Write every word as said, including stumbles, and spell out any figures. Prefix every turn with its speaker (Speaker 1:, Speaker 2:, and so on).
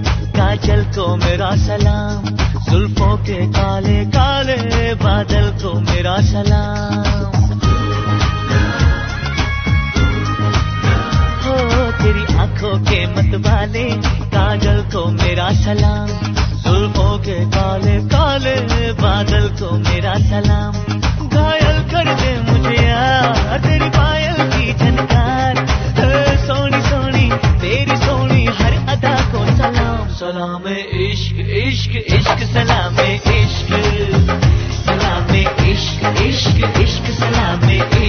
Speaker 1: काजल को मेरा सलाम, जुल्फों के काले काले बादल को मेरा सलाम। हो तेरी आंखों के मतवाले काजल को मेरा सलाम, जुल्फों के काले काले बादल को मेरा सलाम। घायल कर दे मुझे यार तेरी पायल की झनकार, सोनी सोनी तेरी सोनी हर अदा को सलाम। सलाम इश्क इश्क इश्क सलाम इश्क, सलाम इश्क इश्क इश्क सलाम इश्क।